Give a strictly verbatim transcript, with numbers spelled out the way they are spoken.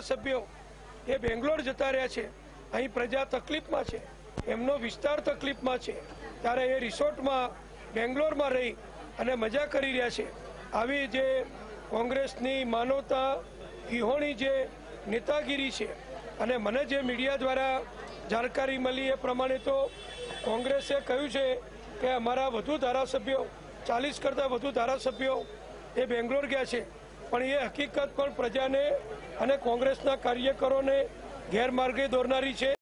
ધારાસભ્યો એ બેંગ્લોર જતા રહ્યા છે, અહીં પ્રજા તકલીફમાં છે, એમનો વિસ્તાર તકલીફમાં છે, ત્યારે એ રિસોર્ટમાં બેંગ્લોરમાં રહી અને મજા કરી રહ્યા છે। આવી જે કોંગ્રેસની માનવતા વિહોણી જે નેતાગીરી છે, અને મને જે મીડિયા દ્વારા જાણકારી મળી એ પ્રમાણે તો કોંગ્રેસે કહ્યું છે કે અમારા વધુ ધારાસભ્યો ચાલીસ કરતાં વધુ ધારાસભ્યો એ બેંગ્લોર ગયા છે, પણ એ હકીકત પણ પ્રજાને અને કોંગ્રેસના કાર્યકરોને ગેરમાર્ગે દોરનારી છે।